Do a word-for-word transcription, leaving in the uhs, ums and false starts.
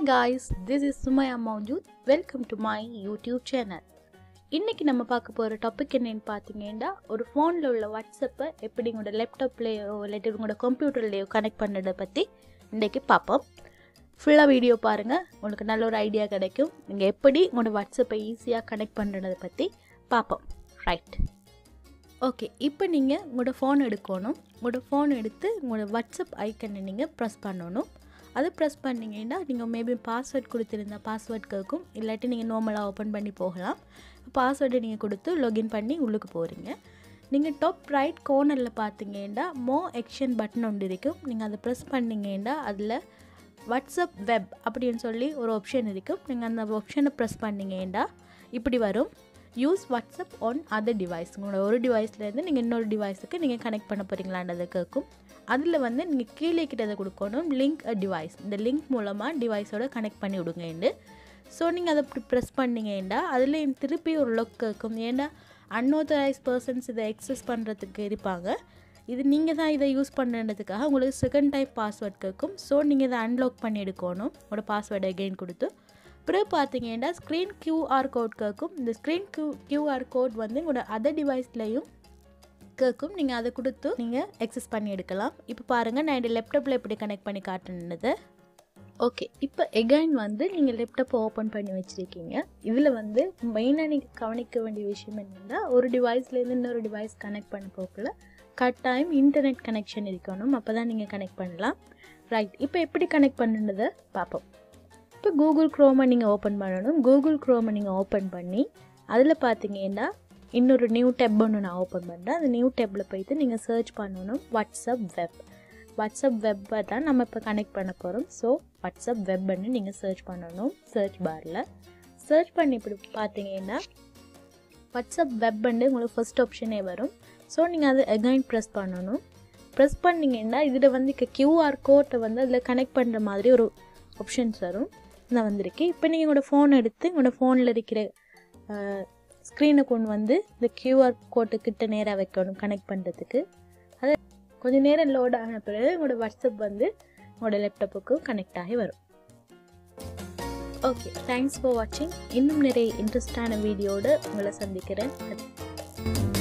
guys, this is Sumaya Maujood. Welcome to my YouTube channel. இன்னைக்கு நம்ம பார்க்க போற டாபிக் என்னன்னு பாத்தீங்கன்னா ஒரு ஃபோன்ல உள்ள வாட்ஸ்அப்பை எப்படி உங்க லேப்டாப்லயோ இல்ல உங்க கம்ப்யூட்டர்லயோ கனெக்ட் பண்றத பத்தி இன்னைக்கு பாப்போம். ஃபுல்லா வீடியோ பாருங்க, உங்களுக்கு நல்ல ஒரு ஐடியா கிடைக்கும். நீங்க எப்படி உங்க வாட்ஸ்அப்பை ஈஸியா கனெக்ட் பண்றத பத்தி பாப்போம். ரைட். ஓகே, இப்போ நீங்க உங்க ஃபோன் எடுக்கணும். உங்க ஃபோன் எடுத்து உங்க வாட்ஸ்அப் ஐகானை நீங்க பிரஸ் பண்ணனும். அதை ப்ரெஸ் பண்ணிங்கன்னா நீங்கள் மேபி பாஸ்வேர்ட் கொடுத்துருந்தா பாஸ்வேர்ட் கேட்கும், இல்லாட்டி நீங்கள் நார்மலாக ஓப்பன் பண்ணி போகலாம். பாஸ்வேர்டை நீங்கள் கொடுத்து லாகின் பண்ணி உள்ளுக்கு போகிறீங்க. நீங்கள் டாப் ரைட் கோர்னரில் பார்த்தீங்கன்னா மோ ஆக்ஷன் பட்டன் ஒன்று இருக்கும். நீங்கள் அதை ப்ரெஸ் பண்ணிங்கன்னா அதில் வாட்ஸ்அப் வெப் அப்படின்னு சொல்லி ஒரு ஆப்ஷன் இருக்கும். நீங்கள் அந்த ஆப்ஷனை ப்ரெஸ் பண்ணிங்கன்னா இப்படி வரும், use WhatsApp on other device. உங்களோட ஒரு டிவைஸ்லேருந்து நீங்கள் இன்னொரு டிவைஸுக்கு நீங்கள் கனெக்ட் பண்ண போகிறீங்களான்றதை கேட்கும். அதில் வந்து நீங்கள் கீழே கிட்டதை கொடுக்கணும், லிங்க் அ டிவைஸ். இந்த லிங்க் மூலமாக டிவைஸோட கனெக்ட் பண்ணி விடுங்கண்டு. ஸோ நீங்கள் அதை இப்படி ப்ரெஸ் பண்ணிங்கன்னா அதில் திருப்பி ஒரு லொக் இருக்கும். ஏன்னா அன்ஆத்தரைஸ் பர்சன்ஸ் இதை எக்ஸஸ் பண்ணுறதுக்கு இருப்பாங்க. இது நீங்கள் தான் இதை யூஸ் பண்ணுறதுக்காக உங்களுக்கு செகண்ட் டைப் பாஸ்வேர்ட் கேட்கும். ஸோ நீங்கள் இதை அன்லாக் பண்ணி எடுக்கணும் உங்களோட பாஸ்வேர்டை அகெயின் கொடுத்து. பிறகு பார்த்தீங்கன்னா ஸ்க்ரீன் கியூஆர் கோட் கேட்கும். இந்த ஸ்க்ரீன் கியூ கியூஆர் கோட் வந்து உங்களோட அதர் டிவைஸ்லையும் கேட்கும். நீங்கள் அதை கொடுத்து நீங்கள் எக்ஸஸ் பண்ணி எடுக்கலாம். இப்போ பாருங்கள், நான் என்னோட லேப்டாப்பில் எப்படி கனெக்ட் பண்ணி காட்டுனது. ஓகே, இப்போ எகைன் வந்து நீங்கள் லேப்டாப்பை ஓப்பன் பண்ணி வச்சுருக்கீங்க. இதில் வந்து மெயினாக நீங்கள் கவனிக்க வேண்டிய விஷயம் என்னென்னா, ஒரு டிவைஸ்லேருந்து இன்னொரு டிவைஸ் கனெக்ட் பண்ண போகல கட்டாயம் இன்டர்நெட் கனெக்ஷன் இருக்கணும். அப்போ தான் நீங்கள் கனெக்ட் பண்ணலாம். ரைட், இப்போ எப்படி கனெக்ட் பண்ணுன்றதை பார்ப்போம். இப்போ கூகுள் க்ரோமை நீங்கள் ஓப்பன் பண்ணணும். கூகுள் க்ரோமை நீங்கள் ஓப்பன் பண்ணி அதில் பார்த்தீங்கன்னா இன்னொரு நியூ டேப் ஒன்று நான் ஓப்பன் பண்ணுறேன். அந்த நியூ டேப்பில் போய்ட்டு நீங்கள் சர்ச் பண்ணணும் வாட்ஸ்அப் வெப். வாட்ஸ்அப் வெப்பை தான் நம்ம இப்போ கனெக்ட் பண்ண போகிறோம். ஸோ வாட்ஸ்அப் வெப்னு நீங்கள் சர்ச் பண்ணணும். சர்ச் பாரில் சர்ச் பண்ணி இப்படி பார்த்தீங்கன்னா வாட்ஸ்அப் வெப்னு உங்களுக்கு ஃபர்ஸ்ட் ஆப்ஷனே வரும். ஸோ நீங்கள் அதை அகைன் ப்ரெஸ் பண்ணணும். ப்ரெஸ் பண்ணிங்கன்னா இதில் வந்து இப்போ கியூஆர் கோட்டை வந்து அதில் கனெக்ட் பண்ணுற மாதிரி ஒரு ஆப்ஷன்ஸ் வரும். நான் வந்திருக்கு. இப்போ நீங்கள் உங்களோட ஃபோன் எடுத்து உங்களோட ஃபோனில் இருக்கிற ஸ்க்ரீனை கொண்டு வந்து இந்த கியூஆர் கோட்டுக்கிட்ட நேராக வைக்கணும் கனெக்ட் பண்ணுறதுக்கு. அது கொஞ்சம் நேரம் லோட் ஆன பிறகு உங்களோட வாட்ஸ்அப் வந்து உங்களோட லேப்டாப்புக்கு கனெக்ட் ஆகி வரும். ஓகே, தேங்க்ஸ் ஃபார் வாட்சிங். இன்னும் நிறைய இன்ட்ரெஸ்டான வீடியோடு உங்களை சந்திக்கிறேன்.